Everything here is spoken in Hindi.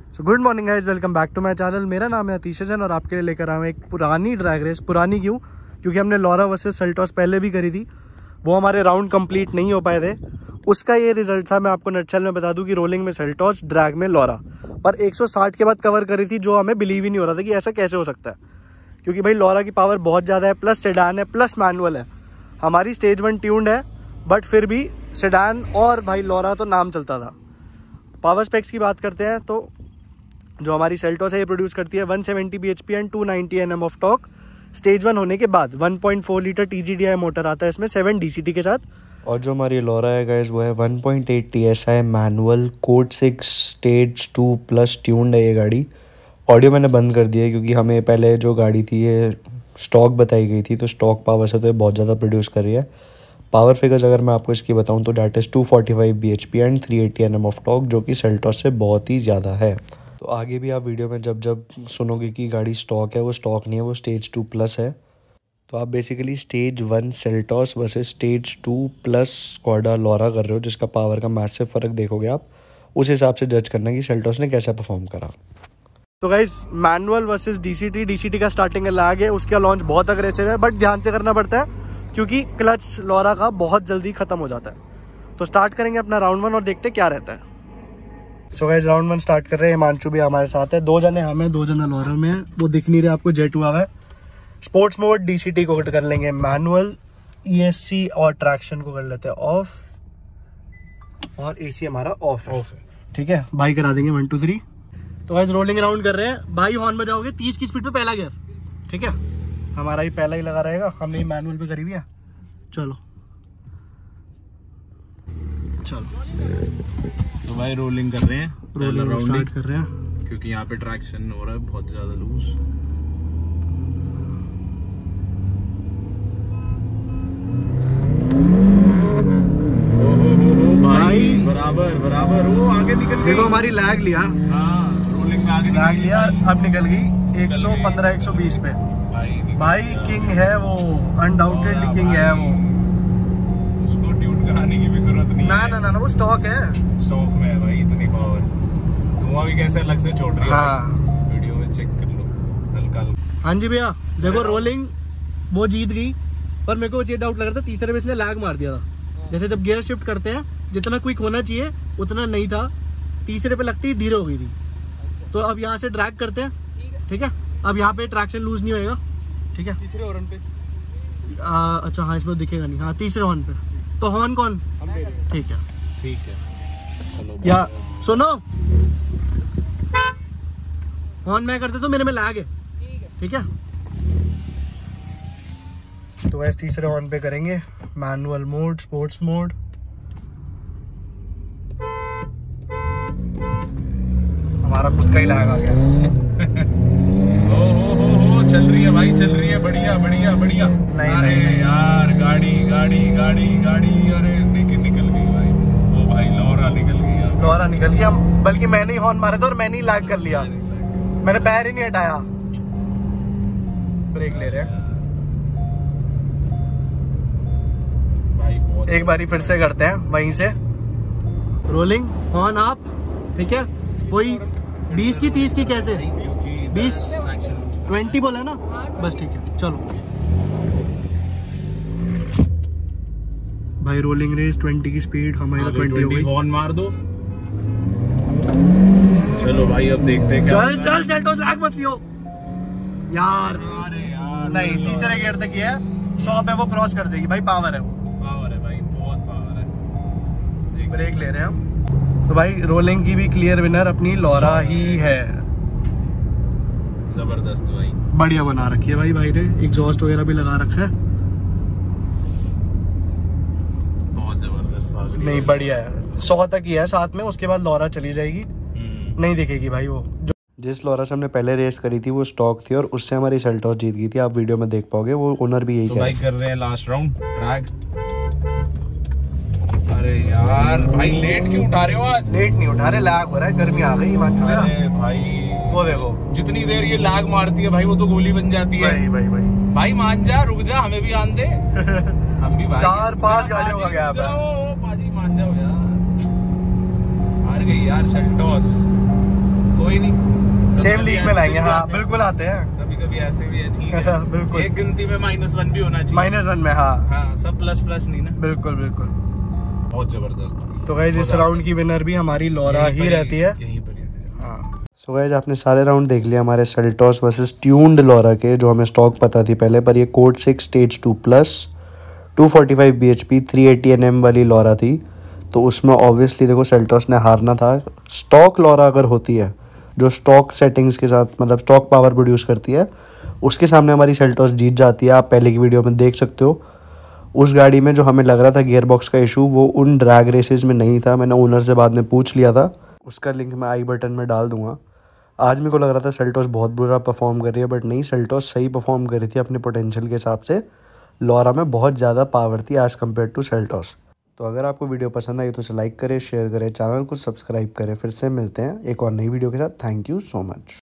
So good morning guys, welcome back to my channel. मेरा नाम है अतीश जैन और आपके लिए लेकर आया हूँ एक पुरानी ड्रैग रेस। पुरानी क्यों? क्योंकि हमने लॉरा वर्सेस सेल्टॉस पहले भी करी थी, वो हमारे राउंड कंप्लीट नहीं हो पाए थे। उसका ये रिजल्ट था। मैं आपको नटशेल में बता दूं कि रोलिंग में सेल्टॉस, ड्रैग में लॉरा, पर 160 के बाद कवर करी थी, जो हमें बिलीव ही नहीं हो रहा था कि ऐसा कैसे हो सकता है। क्योंकि भाई लॉरा की पावर बहुत ज़्यादा है, प्लस सेडान है, प्लस मैनुअल है। हमारी स्टेज 1 ट्यून्ड है, बट फिर भी सेडान और भाई लॉरा तो नाम चलता था। पावर स्पेक्स की बात करते हैं तो जो हमारी सेल्टॉस है ये प्रोड्यूस करती है 170 bhp and 290 Nm of torque. Stage 1 होने के बाद 1.4 लीटर TGDI मोटर आता है इसमें 7 DCT के साथ। और जो हमारी लॉरा है गाइस वो है 1.8 TSI manual code 6 stage 2 plus tuned है ये गाड़ी। ऑडियो मैंने बंद कर दिया है क्योंकि हमें पहले जो गाड़ी थी ये स्टॉक बताई गई थी, तो स्टॉक पावर से तो ये बहुत ज़्यादा प्रोड्यूस कर रही है। पावर फिगर्स अगर मैं आपको इसकी बताऊं तो that is 245 bhp and 380 Nm of torque, जो कि सेल्टॉस से बहुत ही ज़्यादा है। तो आगे भी आप वीडियो में जब सुनोगे कि गाड़ी स्टॉक है, वो स्टॉक नहीं है, वो स्टेज 2 प्लस है। तो आप basically stage 1 Seltos versus stage 2 plus Skoda Laura कर रहे हो, जिसका पावर का मैसिव फ़र्क देखोगे आप। उस हिसाब से जज करना कि सेल्टॉस ने कैसा परफॉर्म करा। तो गाइस मैनुअल वर्सेस DCT का स्टार्टिंग का लैग है, उसका लॉन्च बहुत अग्रेसिव है, बट ध्यान से करना पड़ता है क्योंकि क्लच लॉरा का बहुत जल्दी ख़त्म हो जाता है। तो स्टार्ट करेंगे अपना राउंड 1 और देखते क्या रहता है। सो गाइस राउंड 1 स्टार्ट कर रहे हैं। हिमांशु भी हमारे साथ है, 2 जने हम हैं, 2 जना लॉरा में है। वो दिख नहीं रहे आपको, जेट हुआ है। स्पोर्ट्स मोड DCT को कर लेंगे मैनुअल, ESC और ट्रैक्शन को कर लेते हैं ऑफ, और AC हमारा ऑफ है। ठीक है भाई, करा देंगे 1 2 3। तो गाइस रोलिंग राउंड कर रहे हैं। भाई हॉर्न बजाओगे 30 की स्पीड पे पहला गियर, ठीक है? हमारा ही पहला ही लगा रहेगा, हमने ही मैनुअल पे करी हुई है। चलो तो भाई रोलिंग कर रहे हैं, रोलिंग स्टार्ट कर रहे हैं क्योंकि यहाँ पे ट्रैक्शन हो रहा है बहुत ज्यादा लूज। भाई बराबर वो आगे निकल गई। देखो हमारी लैग लिया, रोलिंग में आगे लैग लिया, अब निकल गई 115 120 पे। भाई किंग है वो, अनडाउटेडली किंग है वो। उसको ट्यून कराने की भी जरूरत नहीं है। ना वो स्टॉक है, स्टॉक में है भाई इतनी पावर। धुआं भी कैसे अलग से छोड़ रही है। हाँ वीडियो में चेक कर लो हल्का। हाँ जी भैया, देखो रोलिंग वो जीत गई, पर मेरे को बस ये डाउट लग रहा था तीसरे में इसने लैग मार दिया था। जैसे जब गियर शिफ्ट करते हैं जितना क्विक होना चाहिए उतना नहीं था, तीसरे पे लगती ही धीरे हो गई थी। तो अब यहाँ से ड्रैग करते हैं, ठीक है? अब यहाँ पे ट्रैक्शन लूज नहीं होएगा, ठीक है? तीसरे हॉर्न पे अच्छा हाँ, इसमें दिखेगा नहीं। हाँ तीसरे हॉर्न पे। तो हॉर्न कौन? ठीक है चलो या सुनो, हॉर्न मैं करते तो मेरे में लैग है, ठीक है? तो वैसे तीसरे हॉर्न पे करेंगे मैनुअल मोड, स्पोर्ट्स मोड। हमारा खुद का ही लैग आ गया। ओ चल रही है भाई, चल रही है, बढ़िया। नहीं यार गाड़ी अरे निकल गई भाई। वो भाई लॉरा निकल गया। बल्कि मैंने ही हॉर्न मारे थे और मैंने ही लैग कर लिया। मैंने पैर ही नहीं हटाया। ब्रेक ले रहे हैं भाई, एक बारी फिर से करते हैं वहीं से। रोलिंग हॉर्न आप, ठीक है? वही 20 की 30 की कैसे? 20 20 बोला ना, बस ठीक है। चलो भाई रोलिंग रेस 20 की स्पीड, हमारी 20 हो गई। हॉर्न मार दो। चलो भाई अब देखते हैं क्या। चल तो लैग मत लियो यार। अरे यार नहीं, तीसरे गियर तक ही है, 100 पे वो क्रॉस कर देगी भाई। पावर है वो, पावर है भाई, बहुत पावर है। ब्रेक ले रहे हैं हम। तो भाई रोलिंग की भी क्लियर विनर अपनी लॉरा ही है। जबरदस्त भाई, बढ़िया बना रखी है भाई ने, एग्जॉस्ट वगैरह भी लगा रखा है। बहुत जबरदस्त। नहीं बढ़िया है, 100 तक ही है साथ में, उसके बाद लॉरा चली जाएगी, नहीं दिखेगी भाई वो। जिस लॉरा से हमने पहले रेस करी थी वो स्टॉक थी और उससे हमारी सेल्टॉस जीत गई थी। आप वीडियो में देख पाओगे, वो ओनर भी यही तो भाई कर रहे हैं लास्ट राउंड ड्रैग। अरे यार भाई लेट क्यों उठा रहे हो आज? लेट नहीं उठा रहे, लैग हो रहा है, गर्मी आ गई। अरे भाई वो देखो, जितनी देर ये लैग मारती है भाई वो तो गोली बन जाती है। भाई मान जा, रुक जा, हमें भी आन दे। हम भी भाई 4-5 गाड़ियों का गैप है। पाजी मान जाओ यार, हार गई यार सेल्टॉस। कोई ही नहीं, सेम लीग में लाएंगे। हाँ बिल्कुल आते हैं, कभी कभी ऐसे भी है, ठीक है। बिल्कुल एक गिनती में -1 भी होना चाहिए, -1 में। हाँ हाँ सब प्लस प्लस नहीं ना। बिल्कुल बिल्कुल। बहुत जबरदस्त। तो गाइस इस राउंड की विनर भी हमारी लॉरा ही रहती है। यहीं पर हाँ सो गाइस आपने सारे राउंड देख लिया हमारे सेल्टॉस वर्सेस ट्यून्ड लॉरा के, जो हमें स्टॉक पता थी पहले, पर ये code 6 stage 2 plus 245 bhp 380 Nm वाली लॉरा थी। तो उसमें ऑब्वियसली देखो सेल्टॉस ने हारना था। स्टॉक लॉरा अगर होती है जो स्टॉक सेटिंग्स के साथ मतलब स्टॉक पावर प्रोड्यूस करती है, उसके सामने हमारी सेल्टॉस जीत जाती है। आप पहले की वीडियो में देख सकते हो। उस गाड़ी में जो हमें लग रहा था गियर बॉक्स का इशू, वो उन ड्रैग रेसेस में नहीं था। मैंने ओनर से बाद में पूछ लिया था, उसका लिंक मैं आई बटन में डाल दूंगा। आज मेरे को लग रहा था सेल्टॉस बहुत बुरा परफॉर्म कर रही है, बट नहीं, सेल्टॉस सही परफॉर्म कर रही थी अपने पोटेंशियल के हिसाब से। लॉरा में बहुत ज़्यादा पावर थी एज़ कम्पेयर टू सेल्टॉस। तो अगर आपको वीडियो पसंद आई तो उसे लाइक करें, शेयर करें, चैनल को सब्सक्राइब करें। फिर से मिलते हैं एक और नई वीडियो के साथ। Thank you so much.